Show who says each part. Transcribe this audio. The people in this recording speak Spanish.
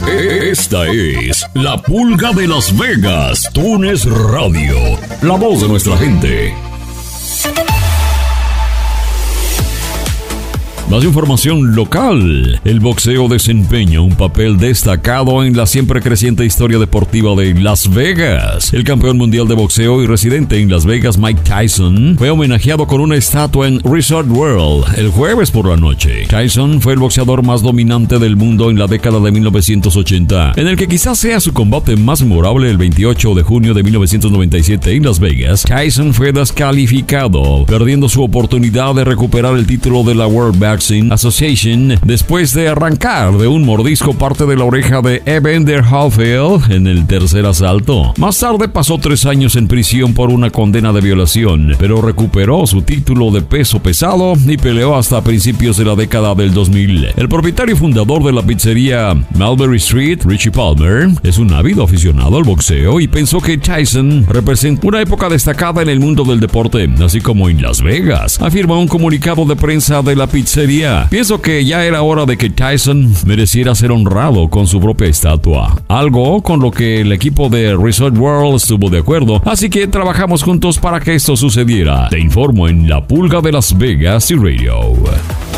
Speaker 1: Esta es La Pulga de Las Vegas, Tunes Radio, la voz de nuestra gente. Más información local. El boxeo desempeña un papel destacado en la siempre creciente historia deportiva de Las Vegas. El campeón mundial de boxeo y residente en Las Vegas, Mike Tyson, fue homenajeado con una estatua en Resort World el jueves por la noche. Tyson fue el boxeador más dominante del mundo en la década de 1980, en el que quizás sea su combate más memorable. El 28 de junio de 1997 en Las Vegas, Tyson fue descalificado, perdiendo su oportunidad de recuperar el título de la World Boxing Association después de arrancar de un mordisco parte de la oreja de Evander Holyfield en el tercer asalto. Más tarde pasó 3 años en prisión por una condena de violación, pero recuperó su título de peso pesado y peleó hasta principios de la década del 2000. El propietario y fundador de la pizzería Mulberry Street, Richie Palmer, es un ávido aficionado al boxeo y pensó que Tyson representa una época destacada en el mundo del deporte, así como en Las Vegas, afirma un comunicado de prensa de la pizzería. Pienso que ya era hora de que Tyson mereciera ser honrado con su propia estatua, algo con lo que el equipo de Resort World estuvo de acuerdo, así que trabajamos juntos para que esto sucediera. Te informo en La Pulga de Las Vegas y Radio.